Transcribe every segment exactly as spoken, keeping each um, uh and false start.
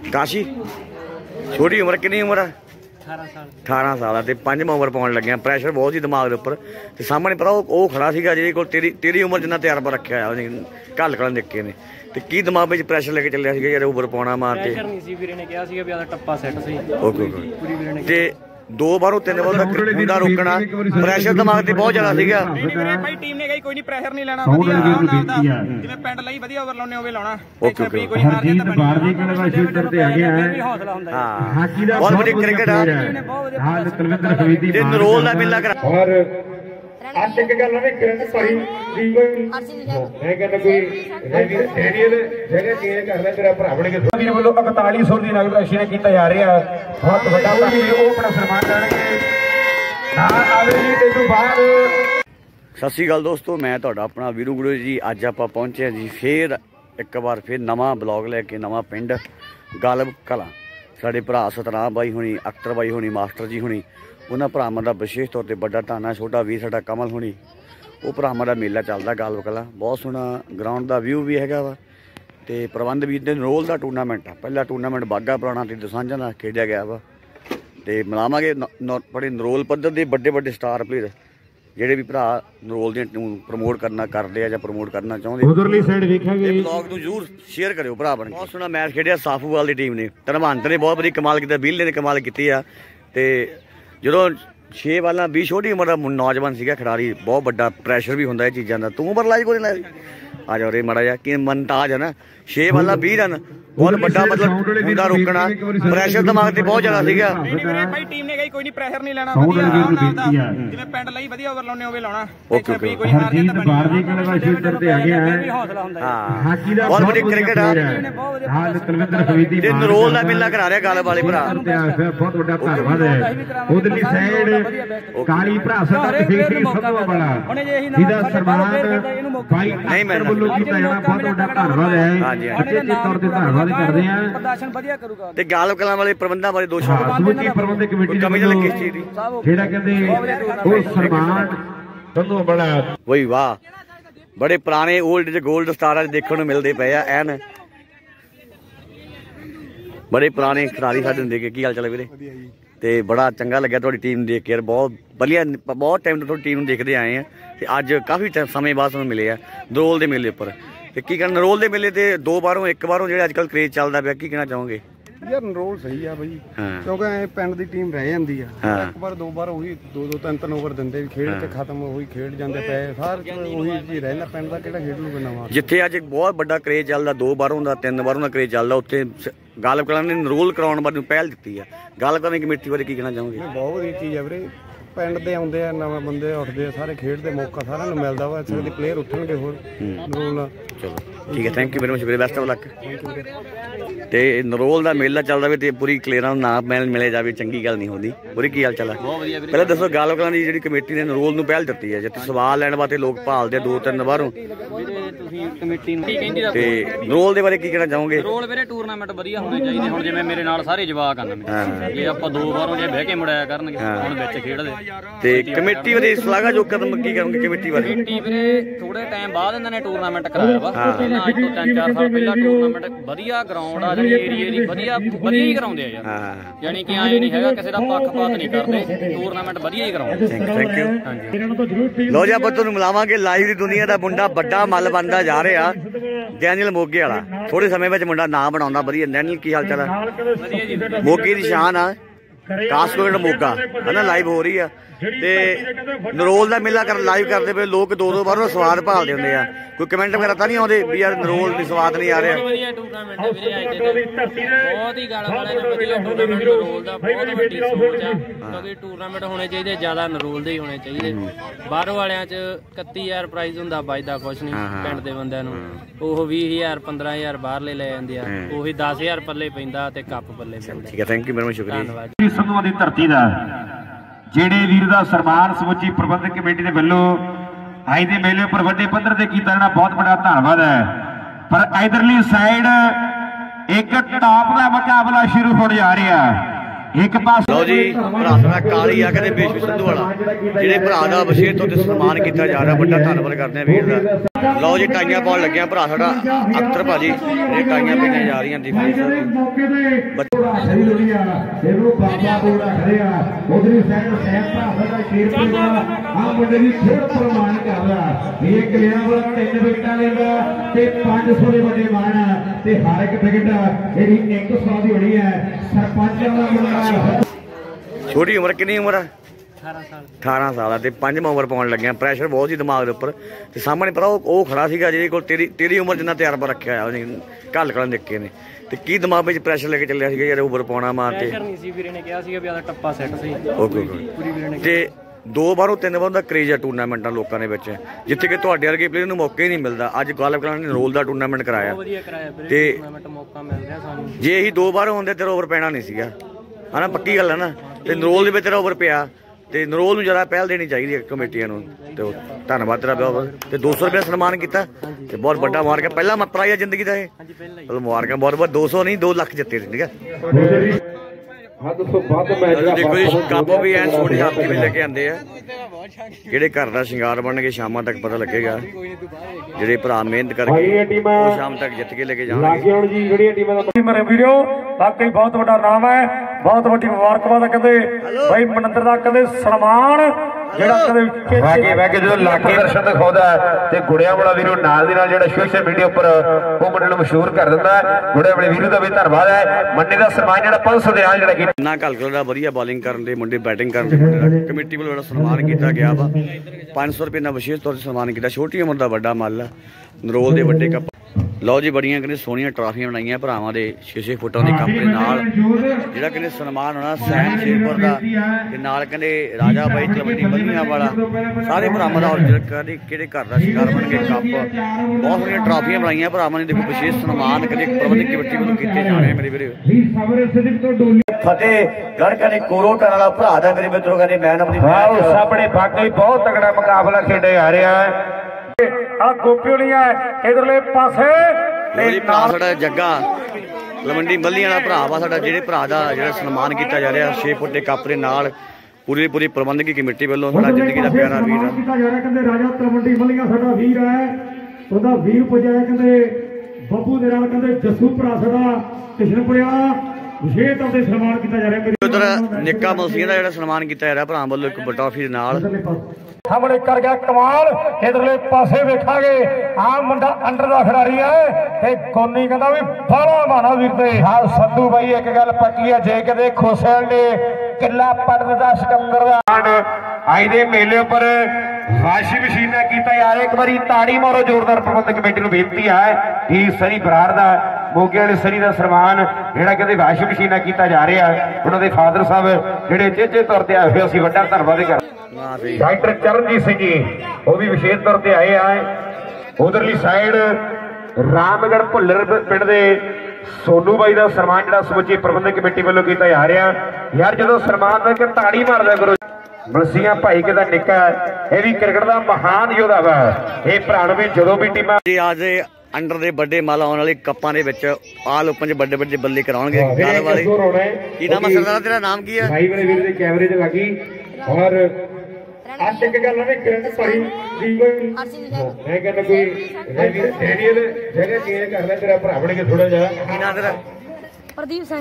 काशी छोटी उम्र कितनी उम्र है? अठारह साल है। पंजवा ओवर पाउन लगे, प्रैशर बहुत ही दिमाग के उपर। तो सामने पता वो खड़ा सीगा जी को तेरी तेरी उम्र जिन्ना तजर्बा रखा है घल कल निके ने, तो की दिमाग में प्रैशर लेके चलिया यार ओवर पाना मारते दो बारों तीन बार मुंडा रोकना प्रैशर दिमाग ते बहुत ज्यादा सीगा। भाई टीम ने कही कोई नहीं प्रैशर नहीं लेना, ਵਧੀਆ ਆਰਾਮ ਨਾਲ ਦਾ ਜਿਵੇਂ ਪਿੰਡ ਲਈ ਵਧੀਆ ਓਵਰ ਲਾਉਣੇ ਹੋਵੇ ਲਾਉਣਾ। ਓਕੇ ਓਕੇ ਕੋਈ ਮਾਰ ਜਾਂਦਾ ਬਾਹਰ ਦੀ ਕਿਹੜੇ ਵਾਸ਼ੀ ਉੱਤਰ ਤੇ ਆ ਗਿਆ ਹੈ। ਹਾਂ ਹਾਕੀ ਦਾ ਬਹੁਤ ਵਧੀਆ ਕ੍ਰਿਕਟ ਆ ਹਾਂ ਤਲਵਿੰਦਰ ਹਵੇਦੀ ਤੇ ਨਰੋਲ ਦਾ ਮੇਲਾ ਕਰਾ ਔਰ ਅੱਜ ਇੱਕ ਗੱਲ ਉਹਨੇ ਕਿਰਨ ਭਾਈ ਦੀ ਕੋਈ ਮੈਂ ਕਹਿੰਦਾ ਕੋਈ ਰੈਡੀਅਲ ਜਗ੍ਹਾ ਚੇਂਜ ਕਰ ਲੈ ਤੇਰਾ ਭਰਾ ਬਣ ਕੇ ਵੀਰ ਵੱਲੋਂ ਇਕਤਾਲੀ ਸੌ ਦੀ ਨਗਦ ਰਾਸ਼ੀ ਨੇ ਕੀਤਾ ਜਾ ਰਿਹਾ ਬਹੁਤ ਵੱਡਾ ਉਹ ਆਪਣਾ ਸਨਮਾਨ ਕਰਨਗੇ ਨਾ ਆਵੇ ਜੀ ਤੇ ਤੋਂ ਬਾਅਦ। ਸਤਿ ਸ਼੍ਰੀ ਅਕਾਲ ਦੋਸਤੋ, ਮੈਂ ਤੁਹਾਡਾ ਆਪਣਾ ਵੀਰੂ ਗੁਰੂ ਜੀ। ਅੱਜ ਆਪਾਂ ਪਹੁੰਚੇ ਹਾਂ ਜੀ ਫੇਰ ਇੱਕ ਵਾਰ ਫਿਰ ਨਵਾਂ ਬਲੌਗ ਲੈ ਕੇ ਨਵਾਂ ਪਿੰਡ ਗਾਲਬ ਕਲਾਂ। ਸਾਡੇ ਭਰਾ ਸਤਨਾਮ ਬਾਈ ਹੋਣੀ, ਅਖਤਰ ਬਾਈ ਹੋਣੀ, ਮਾਸਟਰ ਜੀ ਹੋਣੀ, ਉਹਨਾਂ ਭਰਾਵਾਂ ਦਾ ਵਿਸ਼ੇਸ਼ ਤੌਰ ਤੇ ਵੱਡਾ ਧੰਨ। ਛੋਟਾ ਵੀਰ ਸਾਡਾ ਕਮਲ ਹੋਣੀ, ਉਹ ਭਰਾਵਾਂ ਦਾ ਮੇਲਾ ਚੱਲਦਾ ਗਾਲਬ ਕਲਾਂ। ਬਹੁਤ ਸੋਹਣਾ ਗਰਾਊਂਡ ਦਾ ਵਿਊ ਵੀ ਹੈਗਾ ਵਾ ਤੇ ਪ੍ਰਬੰਧ ਵੀ ਤੇ ਨਰੋਲ ਦਾ ਟੂਰਨਾਮੈਂਟ ਆ। ਪਹਿਲਾ ਟੂਰਨਾਮੈਂਟ ਬਾਗਾ ਪੁਰਾਣਾ ਤੇ ਦਸਾਂਝਾਂ ਦਾ ਖੇਡਿਆ ਗਿਆ ਵਾ ਤੇ ਮਿਲਾਵਾਂਗੇ ਬੜੇ ਨਰੋਲ ਪੱਧਰ ਦੇ ਵੱਡੇ ਵੱਡੇ ਸਟਾਰ ਪਲੇਅਰ ਜਿਹੜੇ ਵੀ ਭਰਾ ਨਰੋਲ ਦੀਆਂ ਪ੍ਰਮੋਟ ਕਰਨਾ ਕਰਦੇ ਆ ਜਾਂ ਪ੍ਰਮੋਟ ਕਰਨਾ ਚਾਹੁੰਦੇ ਉਧਰਲੀ ਸਾਈਡ ਵੇਖਾਂਗੇ। ਬਲੌਗ ਨੂੰ ਜ਼ਰੂਰ ਸ਼ੇਅਰ ਕਰਿਓ ਭਰਾ ਬਣ ਕੇ। ਬਹੁਤ ਸੋਹਣਾ ਮੈਚ ਖੇਡਿਆ ਸਾਫੂਵਾਲ ਦੀ ਟੀਮ ਨੇ, ਧਰਮੰਤ ਨੇ ਬਹੁਤ ਵਧੀਆ ਕਮਾਲ ਕੀਤਾ, ਬਿੱਲੇ ਨੇ ਕਮਾਲ ਕੀਤੀ ਆ। ਤੇ ਜਦੋਂ ਛੇ ਵਾਲਾਂ ਵੀਹ ਛੋਟੀ ਉਮਰ ਦਾ ਨੌਜਵਾਨ ਸੀਗਾ ਖਿਡਾਰੀ, ਬਹੁਤ ਵੱਡਾ ਪ੍ਰੈਸ਼ਰ ਵੀ ਹੁੰਦਾ ਇਹ ਚੀਜ਼ਾਂ ਦਾ। ਤੂੰ ਉਮਰ ਲਾਈ ਕੋਈ ਲਾਈ ਆ ਜਾ ਰੇ ਮਾੜਾ ਜਿਹਾ ਕਿ ਮਨਤਾਜ ਹੈ ਨਾ, ਛੇ ਵਾਲਾਂ ਵੀਹ ਰਨ ਬਹੁਤ ਵੱਡਾ ਮਤਲਬ ਮੁੰਡਾ ਰੋਕਣਾ ਪ੍ਰੈਸ਼ਰ ਦਿਮਾਗ ਤੇ ਬਹੁਤ ਜ਼ਿਆਦਾ ਸੀਗਾ। ਭਾਈ ਟੀਮ ਨੇ ਕਹੀ ਕੋਈ ਨਹੀਂ ਪ੍ਰੈਸ਼ਰ ਨਹੀਂ ਲੈਣਾ, ਵਧੀਆ ਆਰਾਮ ਨਾਲ ਦਾ ਜਿਵੇਂ ਪਿੰਡ ਲਈ ਵਧੀਆ ਓਵਰ ਲਾਉਣੇ ਹੋਵੇ ਲਾਉਣਾ। ਓਕੇ ਓਕੇ ਕੋਈ ਮਾਰ ਜਾਂਦਾ ਬਾਹਰ ਦੀ ਕਿਹੜੇ ਵਾਸ਼ੀ ਉੱਤਰ ਤੇ ਆ ਗਿਆ ਹੈ। ਹਾਂ ਹਾਕੀ ਦਾ ਬਹੁਤ ਵਧੀਆ ਕ੍ਰਿਕਟ ਆ ਹਾਂ ਤਲਵਿੰਦਰ ਹਵੇਦੀ ਤੇ ਨਰੋਲ ਦਾ ਮੇਲਾ ਕਰਾ ਰਿਹਾ ਗਾਲਬ ਵਾਲੇ ਭਰਾ। ਬਹੁਤ ਵੱਡਾ ਧੰਨਵਾਦ ਹੈ। ਉਧਰਲੀ ਸਾਈਡ ਕਾਲੀ ਭਰਾ ਸਾਡਾ ਫੇਰੀ ਸਭ ਤੋਂ ਬੜਾ ਇਹਦਾ ਸਨਮਾਨ ਭਾਈ ਨਹੀਂ ਮੈਂ ਵੱਲੋਂ ਕੀਤਾ ਜਾਣਾ ਬਹੁਤ ਵੱਡਾ ਧੰਨਵਾਦ ਹੈ। ਹਾਂਜੀ ਅੱਛੇ ਤੌਰ ਤੇ ਧੰਨਵਾਦ ਕਰਦੇ ਆ ਪ੍ਰਦਰਸ਼ਨ ਵਧੀਆ ਕਰੂਗਾ। ਤੇ ਗਾਲਬ ਕਲਾਂ ਵਾਲੇ ਪ੍ਰਬੰਧਾਂ ਬਾਰੇ ਦੋ ਸ਼ਬਦ ਸਮੁੱਚੀ ਪ੍ਰਬੰਧਕ ਕਮੇਟੀ ਕਮੀ ਤਾਂ ਲੱਗੀ ਇਸ ਚੀਜ਼ ਦੀ ਜਿਹੜਾ ਕਹਿੰਦੇ ਉਹ ਸਨਮਾਨ ਤੁਹਾਨੂੰ ਬੜਾ ਵਈ ਵਾਹ ਬੜੇ ਪੁਰਾਣੇ 올ਡ ਤੇ 골ਡ ਸਟਾਰ ਅੱਜ ਦੇਖਣ ਨੂੰ ਮਿਲਦੇ ਪਏ ਆ। ਐਨ ਬੜੇ ਪੁਰਾਣੇ ਖਿਡਾਰੀ ਸਾਡੇ ਹੁੰਦੇ ਕਿ ਕੀ ਹਾਲ ਚਾਲ ਵੀਰੇ? ਤੇ ਬੜਾ ਚੰਗਾ ਲੱਗਿਆ ਤੁਹਾਡੀ ਟੀਮ ਦੇਖ ਕੇ, ਬਹੁਤ ਵਧੀਆ ਬਹੁਤ ਟਾਈਮ ਤੋਂ ਤੁਹਾਡੀ ਟੀਮ ਨੂੰ ਦੇਖਦੇ ਆਏ ਆ ਤੇ ਅੱਜ ਕਾਫੀ ਸਮੇਂ ਬਾਅਦ ਸਾਨੂੰ ਮਿਲੇ ਆ ਨਰੋਲ ਦੇ ਮੇਲੇ ਉੱਪਰ। ਤੇ ਕੀ ਕਹਿਣਾ ਨਰੋਲ ਦੇ ਮੇਲੇ ਤੇ ਦੋ ਬਾਰੋਂ ਇੱਕ ਬਾਰੋਂ ਜਿਹੜੇ ਅੱਜ ਕੱਲ੍ਹ ਕਰੇਜ਼ ਚੱਲਦਾ ਪਿਆ, ਕੀ ਕਹਿਣਾ ਚਾਹੋਗੇ? ਯਾਰ ਨਰੋਲ ਸਹੀ ਆ ਬਾਈ, ਕਿਉਂਕਿ ਐ ਪਿੰਡ ਦੀ ਟੀਮ ਰਹਿ ਜਾਂਦੀ ਆ। ਇੱਕ ਵਾਰ ਦੋ ਵਾਰ ਉਹੀ ਦੋ ਦੋ ਤਿੰਨ ਤਿੰਨ ਓਵਰ ਦਿੰਦੇ ਵੀ ਖੇਡ ਤੇ ਖਤਮ ਉਹੀ ਖੇਡ ਜਾਂਦੇ ਪਏ ਸਾਰੇ ਉਹੀ ਜੀ ਰਹਿੰਦਾ। ਪਿੰਡ ਦਾ ਕਿਹੜਾ ਖੇਡ ਲੂਗਾ ਨਵਾਂ? ਜਿੱਥੇ ਅੱਜ ਬਹੁਤ ਵੱਡਾ ਕਰੇਜ਼ ਚੱਲਦਾ, ਦੋ ਬਾਰੋਂ ਦਾ ਤਿੰਨ ਬਾਰੋਂ ਦਾ ਕਰੇਜ਼ ਚੱਲਦਾ, ਉੱਥੇ ਗਾਲਬ ਕਲਾਂ ਨੇ ਨਰੋਲ ਕਰਾਉਣ ਬਾਰੇ ਪਹਿਲ ਦਿੱਤੀ ਆ। ਗਾਲਬ ਕਲਾਂ ਦੀ ਕਮੇਟੀ ਬਾਰੇ ਕੀ ਕਹਿਣਾ ਚਾਹੋਗੇ? ਬਹੁਤ ਵਧੀਆ ਚੀਜ਼ ਆ ਵੀਰੇ, ਪਿੰਡ ਦੇ ਆਉਂਦੇ ਆ, ਨਵੇਂ ਬੰਦੇ ਉੱਠਦੇ ਆ, ਸਾਰੇ ਖੇਡ ਦੇ ਮੌਕਾ ਸਾਰਿਆਂ ਨੂੰ ਮਿਲਦਾ ਵਾ। ਇੱਥੇ ਦੇ ਪਲੇਅਰ ਉੱਠਣਗੇ ਹੋਰ ਨਰੋਲ। ਚਲੋ ਠੀਕ ਹੈ, ਥੈਂਕ ਯੂ ਵੈਰੀ ਮਚ ਵੀਰੇ, ਬੈਸਟ ਆਫ ਲੱਕ। ਤੇ ਨਰੋਲ ਦਾ ਮੇਲਾ ਚੱਲਦਾ ਵੇ ਤੇ ਪੂਰੀ ਕਲੀਅਰਾਂ ਨੂੰ ਨਾ ਮਿਲ ਮਿਲੇ ਜਾਵੇ ਚੰਗੀ ਗੱਲ ਨਹੀਂ ਹੁੰਦੀ। ਪੂਰੀ ਕੀ ਹਾਲ ਚਾਲ ਹੈ? ਪਹਿਲਾਂ ਦੱਸੋ ਗਾਲਬ ਕਲਾਂ ਦੀ ਜਿਹੜੀ ਕਮੇਟੀ ਨੇ ਨਰੋਲ ਨੂੰ ਪਹਿਲ ਦਿੱਤੀ ਹੈ, ਜਿੱਥੇ ਸਵਾਲ ਲੈਣ ਵਾਸਤੇ ਲੋਕ ਭਾਲਦੇ ਦੋ ਤਿੰਨ ਬਾਹਰੋਂ, ਤੇ ਨਰੋਲ ਦੇ ਬਾਰੇ ਕੀ ਕਹਿਣਾ ਚਾਹੋਗੇ? ਨਰੋਲ ਵੀਰੇ ਟੂਰਨਾਮੈਂਟ ਵਧੀਆ ਹੋਣੇ ਚਾਹੀਦੇ। ਹੁਣ ਜਿਵੇਂ ਮੇਰੇ ਨਾਲ ਸਾਰੇ ਜਵਾਕ ਆਉਂਦੇ ਨੇ, ਜੇ ਆਪਾਂ ਦੋ ਬਾਰੋਂ ਜੇ ਬਹਿ ਕੇ ਮੁੜਾਇਆ ਕਰਨਗੇ ਹੁਣ ਵਿੱਚ ਖੇਡਦੇ। ਤੇ ਕਮੇਟੀ ਬਾਰੇ ਸਲਾਹ ਜੋ ਕਦਮ ਕੀ ਕਰੋਗੇ ਕਮੇਟੀ ਬਾਰੇ? ਕਮੇਟੀ ਵੀਰੇ ਥੋੜੇ ਟਾਈਮ ਬਾਅਦ ਇਹਨਾਂ ਨੇ ਟੂਰਨਾਮੈਂਟ ਕਰਾਇਆ ਵਾ, ਅੱਜ ਤੋਂ ਤਿੰਨ ਚਾਰ ਸਾਲ ਪਹਿਲਾਂ ਟੂਰਨਾਮੈਂਟ ਵਧੀਆ ਗਰਾਊਂਡ ਆ ਜਿਹੜੀ ਏਰੀਏ ਦੀ ਵਧੀਆ ਵਧੀਆ ਹੀ ਕਰਾਉਂਦੇ ਆ ਯਾਰ। ਯਾਨੀ ਕਿ ਐਂ ਨਹੀਂ ਹੈਗਾ ਕਿਸੇ ਦਾ ਪੱਖਪਾਤ ਨਹੀਂ ਕਰਦੇ, ਟੂਰਨਾਮੈਂਟ ਵਧੀਆ ਹੀ ਕਰਾਉਂਦੇ। Thank you. ਲੋ ਜੀ ਆਪਾਂ ਤੁਹਾਨੂੰ ਮਿਲਾਵਾਂਗੇ ਲਾਈਵ ਦੀ ਦੁਨੀਆ ਦਾ ਮੁੰਡਾ ਵੱਡਾ ਮੱਲ ਬਣਦਾ ਜਾ ਰਿਹਾ ਡੈਨੀਅਲ ਮੋਗੇ ਵਾਲਾ। ਥੋੜੇ ਸਮੇਂ ਵਿੱਚ ਮੁੰਡਾ ਨਾਂ ਬਣਾਉਂਦਾ ਵਧੀਆ। ਡੈਨੀਅਲ ਕੀ ਹਾਲ ਚਾਲ ਹੈ? ਮੋਗੇ ਦੀ ਸ਼ਾਨ ਆ ਕਾਸਕੋਟ ਮੋਗਾ ਹੈ ਨਾ, ਲਾਈਵ ਹੋ ਰਹੀ ਆ। ਤੇ ਨਰੋਲ ਦਾ ਮੇਲਾ ਕਰ ਲਾਈਵ ਕਰਦੇ ਪਏ ਲੋਕ ਦੋ ਦੋ ਬਾਰੋਂ ਸਵਾਦ ਭਾਲਦੇ ਹੁੰਦੇ ਆ। ਕੋਈ ਕਮੈਂਟ ਵਗੈਰਾ ਤਾਂ ਨਹੀਂ ਆਉਂਦੇ ਵੀ ਯਾਰ ਨਰੋਲ ਦੀ ਸਵਾਦ ਨਹੀਂ ਆ ਰਿਹਾ? ਵਧੀਆ ਟੂਰਨਾਮੈਂਟ ਹੈ ਵੀਰੇ, ਅੱਜ ਦੇ ਬਹੁਤ ਹੀ ਗਾਲ ਵਾਲੇ ਨੇ ਵਧੀਆ ਟੂਰਨਾਮੈਂਟ ਨਰੋਲ ਦਾ ਬਹੁਤ ਵੱਡੀ ਸੋਚ ਆ। ਕਿਉਂਕਿ ਟੂਰਨਾਮੈਂਟ ਹੋਣੇ ਚਾਹੀਦੇ ਜ਼ਿਆਦਾ ਨਰੋਲ ਦੇ ਹੀ ਹੋਣੇ ਚਾਹੀਦੇ। ਬਾਹਰੋਂ ਵਾਲਿਆਂ ਚ ਇਕੱਤੀ ਹਜ਼ਾਰ ਪ੍ਰਾਈਜ਼ ਹੁੰਦਾ, ਬਚਦਾ ਕੁਛ ਨਹੀਂ ਪਿੰਡ ਦੇ ਬੰਦਿਆਂ ਨੂੰ। ਉਹ ਵੀਹ ਹਜ਼ਾਰ ਪੰਦਰਾਂ ਹਜ਼ਾਰ ਬਾਹਰਲੇ ਲੈ ਜਾਂਦੇ ਆ, ਉਹੀ ਦਸ ਹਜ਼ਾਰ ਪੱਲੇ ਪੈਂਦਾ ਤੇ ਕੱਪ ਪੱਲੇ ਪੈਂਦਾ। ਠੀਕ ਹੈ, ਥੈਂਕ ਯੂ ਬਹੁਤ ਸ਼ੁਕਰੀਆ। ਧੰਨਵਾਦ। ਸੰਧੂਆਂ ਦੀ ਧਰਤੀ ਦਾ ਜਿਹੜੇ ਵੀਰ ਦਾ ਸਨਮਾਨ ਸਮੁੱਚੀ ਪ੍ਰਬੰਧਕ ਕਮੇਟੀ ਦੇ ਵੱਲੋਂ ਅੱਜ ਦੇ ਮੇਲੇ ਉੱਪਰ ਵੱਡੇ ਪੱਧਰ ਤੇ ਕੀਤਾ ਜਾਣਾ ਬਹੁਤ ਬੜਾ ਧੰਨਵਾਦ ਹੈ। ਪਰ ਇਧਰਲੀ ਸਾਈਡ ਇੱਕ ਟਾਪ ਦਾ ਮੁਕਾਬਲਾ ਸ਼ੁਰੂ ਹੋਣ ਜਾ ਰਿਹਾ। ਇੱਕ ਪਾਸੇ ਲਓ ਜੀ ਭਰਾ ਸਾਡਾ ਕਾਲੀ ਆ ਕਹਿੰਦੇ ਬੇਸ਼ੂ ਸੰਧੂ ਵਾਲਾ, ਜਿਹੜੇ ਭਰਾ ਦਾ ਵਿਸ਼ੇਸ਼ ਤੌਰ ਤੇ ਸਨਮਾਨ ਕੀਤਾ ਜਾ ਰਿਹਾ, ਵੱਡਾ ਧੰਨਵਾਦ ਕਰਦੇ ਆ ਵੀਰ ਦਾ। लो जी टाइयां पाउण लगे भरा साडा अख्तर भाजी ये टाइयां भेजन जा रही छोटी उम्र कितनी उम्र है अठारह साल है पंजवा ओवर पाउण लगे प्रैशर बहुत ही दिमाग के उपर सामने पर वो खड़ा सीगा जिहदे कोल तेरी तेरी उम्र जिन्ना तजर्बा रखा है घल कल निक्के ने ते की दिमाग में प्रैशर लेके चलिया सीगा यार ओवर पाउणा मार ते ते दो बारों तीन बार का क्रेज है टूरनामेंटा लोगों ने बच्चे जिथे कि तुहाडे वर्गे प्लेयर नूं मौका ही नहीं मिलता अज गालिब कलां ने रोल का टूरनामेंट कराया ते जे असीं दो बार होंदे तेरा ओवर पैना नहीं सीगा है ना पक्की गल है ना ते नरोल दे विच तेरा ओवर पिया ते नरोल नूं ज़्यादा पहल देनी चाहिए कमेटियां नूं ते धन्नवाद तेरा बहुत ते दो सौ रुपया सन्मान किया ते बहुत बड़ा मुबारक पहला प्राइज है जिंदगी का ये मुबारक बहुत बहुत दो सौ नहीं दो लख जिते ठीक है देखो जी कप भी है सोनी हाथी भी लेके आते हैं जेडे घर का शिंगार बन के शाम तक पता लगेगा जेडे भरा मेहनत करके शाम तक जित के लेके जाएंगे वाकई बहुत बड़ा नाम है बहुत बड़ी मुबारकबाद कहते भाई मनिंदर का कहते सन्मान दर्शन दिखाता है गुड़िया वाला वीरू नाल सोशल मीडिया पर वो मुंडे नूं मशहूर कर दिंदा है गुड़िया वाले वीरू का भी धन्नवाद है मन्ने का सन्मान जो पांच सौ देना जो ना घलकल का वधिया बॉलिंग करते मुंडे बैटिंग करते कमेटी वालों बड़ा सन्मान किया गया वा पांच सौ रुपये विशेष तौर पर सन्मान किया छोटी उम्र का बड़ा मल है नरोल के वड्डे कप लो जी बड़िया कहते सोहनिया ट्राफियां बनाई भरावां दे छे छे फुटां की कप दे नाल जिहड़ा कहते सन्मान होना सैन शेरपुर का ते नाल कहते राजा बाई तलवंडी बल्लियां वाला सारे भरावां दा किहड़े घर का शिकार बन के कप बहुत सारिया ट्राफियां बनाई भरावां ने देखो विशेष सन्मान कहते प्रबंधक कमेटी वालों किए जाने मेरे वीरे फतेहगढ़ कहते कोरोटन वाला भरा दा मेरे मित्रों कहते मैन अपनी सामने वाकई बहुत तगड़ा मुकाबला खेडे आ रहा है इधरले पासे जग्गा तलवंडी बल्लियां वाला भरा वा साडा जिहड़े भरा दा जिहड़ा सन्मान किया जा रहा छे फुट के कप दे नाल पूरी पूरी प्रबंधकी कमेटी वालों साडा जिंदगी का प्यारा वीर राजा तलवंडी बल्लियां साडा वीर है ਉਹਦਾ ਵੀਰ ਪੁਜਾਇਆ ਕਹਿੰਦੇ ਬੱਬੂ ਦੇ ਨਾਲ ਕਹਿੰਦੇ ਜੱਸੂ ਭਰਾ ਸਾਡਾ ਕਿਸ਼ਨਪੁਰਿਆ ਵਿਸ਼ੇਸ਼ ਤੌਰ ਤੇ ਸਨਮਾਨ ਕੀਤਾ ਜਾ ਰਿਹਾ ਉਧਰ ਨਿੱਕਾ ਮਲਸੀਆਂ ਦਾ ਜਿਹੜਾ ਸਨਮਾਨ ਕੀਤਾ ਜਾ ਰਿਹਾ ਭਰਾ ਵੱਲੋਂ ਇੱਕ ਟਰਾਫੀ ਦੇ ਨਾਲ सामने कर गया कमाल इधरले पासे वेखांगे आम मुंडा अंडर दा खिडारी है कोनी कहंदा भी बाला माना वीर ते हां संधू भाई एक गल पक्की है जे कदे खोसेल ने किला पड़न दा सिकंदर दा आज दे मेले पर वाशी मशीना कीता यार एक बारी ताड़ी मारो जोरदार प्रबंधक कमेटी नूं बेनती है कि सनी बराड़ दा मोगे वाले सनी का सन्मान जिहड़ा कहते वाशी मशीना किया जा रहा है उन्होंने फादर साहब जिहड़े चेचे तौर पर आए हुए असीं वड्डा धन्नवाद करते डॉक्टर चरणजीत सिंह जी वो भी विशेष तौर पर आए हैं उधरली साइड रामगढ़ भुल्लर पिंड दे सोनू भाई का सन्मान जिहड़ा समुची प्रबंधक कमेटी वालों किया जा रहा यार जो सन्मान करके ताड़ी मार दिया करो मलसिया भाई के निक्का यह भी क्रिकेट का महान योद्धा वा ये भरा भी जो भी टीमां आज अंडर दे बड़े माल आने वाले कप्पां दे विच आल ओपन च बड़े बड़े बल्ले कराउणगे गाल वाले की नाम है सरदार तेरा नाम की है भाई मेरे वीर दे कैमरे च लगी और आज एक गल है किरण भाई दी कोई मैं कहना कोई डैनियल जगह चेंज कर ले तेरा भरा बन के थोड़ा जिहा की नाम तेरा प्रदीप सिंह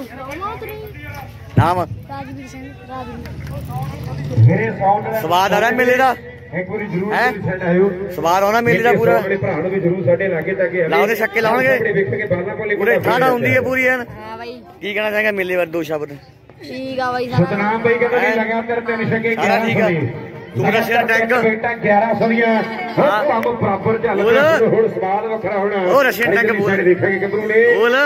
नाम राजवीर सिंह राजवीर मेरे साउंड स्वाद आ रहा मेले दा एक बारी जरूर सेट आयो स्वाद आना मेले दा पूरा अपने भरा नु भी जरूर साडे लागे ताके लाओ दे छक्के लाउणगे वेख के बाला कोले पूरे ठाड़ा हुंदी है पूरी है हां भाई की कहना चाहेगा मेले बारे दो शब्द ठीक है भाई सतनाम भाई कहते हैं लगातार तीन छक्के सारा ठीक है तू रशियन टैंक बेटा ग्यारह सौ दियां हां काम बराबर चल रहा है हुन स्वाद वखरा होना ओ रशियन टैंक बोल देखेंगे किबरू ने बोल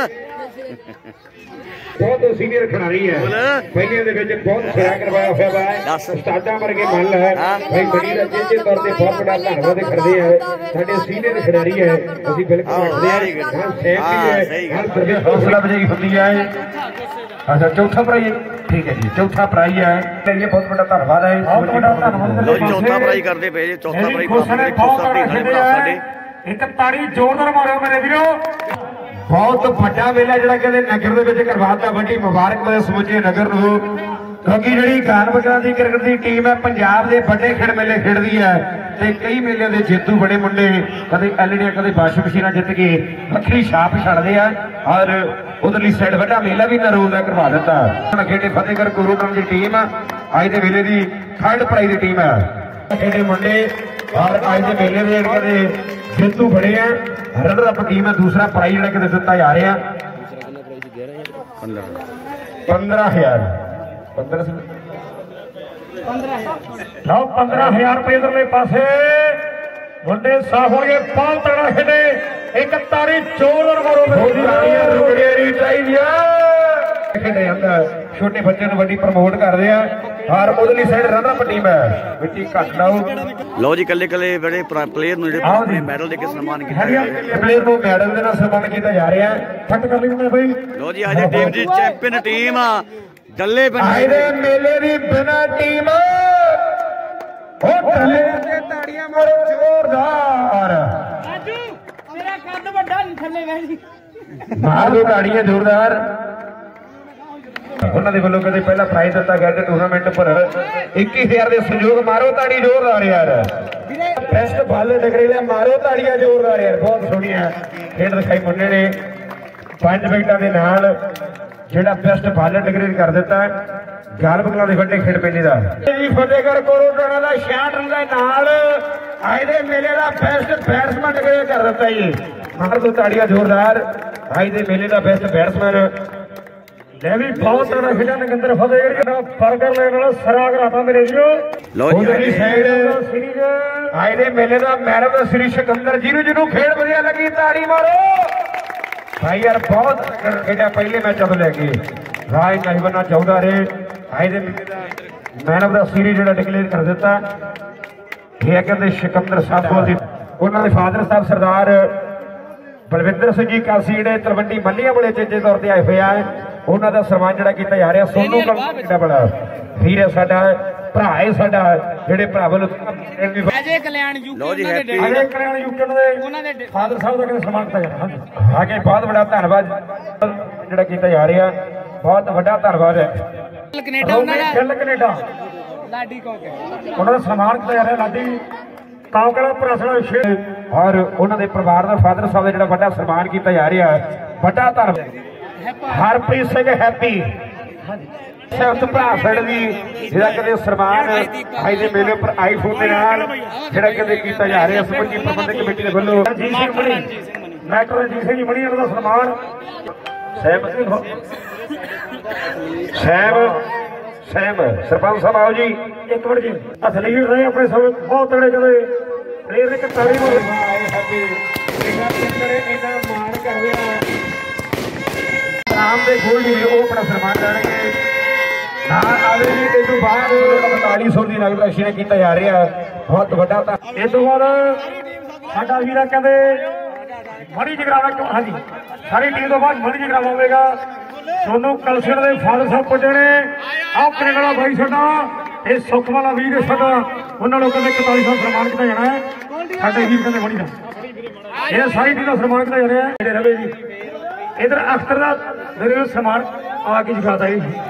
बहुत सीनियर खिलाड़ी है पहले दे विच बहुत सेवा करवाया होया है उस्तादां वर्गे मन है भाई बड़ी दा चेचे तौर ते बहुत बड़ा धन्नवाद करदे हैं साडे सीनियर खिलाड़ी है ਅਸੀਂ बिल्कुल रखदे हैं हां सेफ भी है हर सर्विस हौसला बजाई होती है अच्छा चौथा प्राइज ठीक है जी चौथा प्राइज है ये बहुत बड़ा धन्यवाद है बहुत बड़ा धन्यवाद लो चौथा प्राइज करदे पे जी चौथा प्राइज मेरे खुशाती खड़े साडे एक ताड़ी जोरदार मारो मेरे वीरो बहुत बड़ा मेला जिहड़ा कहते नगर दे विच करवाता बड़ी मुबारक समूचे नगर नूं क्योंकि जी कानपुरा की क्रिकेट की टीम है पंजाब के बड़े खेड मेले खेडती है तो कई मेले के जेतू बड़े मुंडे कदे एलईडी कदे वाशिंग मशीन जित के वक्री छाप छड़ते हैं और उधरली साइड बड़ा मेला भी नरोल का करवा दिता। खेडे फतेहगढ़ गुरुग्राम की टीम अज के मेले की थर्ड प्राइज की टीम है खेडे मुंडे और अज के मेले के जेतू बड़े हैं रनर अप टीम है। दूसरा प्राइज जो कि दिता जा रहा पंद्रह हजार लो पंद्रह हजार रुपये इधरले पासे मुंडे साफ हो गए पाल तगड़ा खेले एक तारी चोल छोटे बच्चे बड़ी प्रमोट कर रहे हैं और उधरली साइड रनअप टीम है मिट्टी घट लाओ। लो जी कले कले बड़े प्लेयर मैडल देके सम्मान किया प्लेयर को मैडल देना सम्मान किया जा रहा है। फट कर ली भाई लो जी आज टीम दी चैंपियन टीम डल्ले मेले की बिना टीम जोरदार मार दो ताड़ियां जोरदार उन्होंने वालों कदे पहला प्राइज दिता गया टूर्नामेंट पर इक्कीस हजार के सहयोग मारो ताड़ी जोरदार यार बेस्ट बॉल टकरेला मारो ताड़ियां जोरदार यार बहुत सोहनी है खेड दिखाई मुंडे ने पांच विकेटां दे नाल जेड़ा बेस्ट बॉलर डिग्रेड कर दिता गालब कलां दे वड्डे खेड पेली दा जी फतेहगढ़ कोरोना दा छियासठ रन दे नाल आज दे मेले दा बेस्ट बैट्समैन डिग्रेड कर दिता जी मार दो ताड़ियां जोरदार आज दे मेले दा बेस्ट बैट्समैन ले भी बहुत तगड़ा खेला नगंदर फतेहगढ़ का बर्गर लेने वाला सराग राता मेरे जियो लो जी साइड आज दे मेले दा man of the series Sikandar जिन्हों जिन्हों खेल वधिया लगी ताड़ी मारो भाई यार बहुत खेड़ा पहले मैच अब लैके राज नहीं बनना चाहता रहे आज मैन ऑफ द सीरीज जो डिकलेयर कर दिता ये कहते सिकंदर साहब उन्होंने फादर साहब सरदार बलविंदर सिंह जी कासी जो तलवंडी मल्लिया बड़े चेचे तौर पर आए हुए हैं उन्होंने सम्मान जोड़ा किया जा रहा सोनू का बड़ा वीर है साडा भरा है साडा जेडे भरा वालों फादर साहब का सम्मान किया जा रहा आगे बहुत बड़ा धन्यवाद जोड़ा किया जा रहा बहुत बड़ा धन्यवाद है कनेडा उन्होंने सम्मान किया जा रहा लाडी और उन्होंने परिवार का फादर साहब का जो सम्मान किया जा रहा है बड़ा धन्यवाद हरप्रीत सिंह हैप्पी भरा साइड की जो सम्मान अज के मेले पर आईफोन के नाल जो किया जा रहा समूची प्रबंधक कमेटी के वालों रजीत सिंह मणि डॉक्टर रजीत सिंह मणि का सम्मान सैम सैम सैम सरपंच साहब आओ जी एक मिनट जी एथलीट रहे अपने सब बहुत तगड़े कदे प्लेयर एक ताड़ी मान कर रहा नाम दे गोल जी वो अपना सम्मान करेंगे ना आवे जी इस तो बाद इकतालीस सौ की नगद राशि ने किया जा रहा है बहुत बड़ा इस तो बाद साडा वीरा कहते मणि जगरावा हाँ जी सारी टीम तो बाद मणि जगरावा होगा सोनू कलसर के फादर साहब पुजे ने आओ कनेडा वाला भाई साडा ये सुख वाला वीर है साडा उन्होंने कहते इकतालीस सौ सम्मान किया जाना है साडे वीर कहते मणि का ये सारी टीम का सम्मान किया जा रहा है रवे जी इधर अख्तर का सम्मान आके दिखाता है।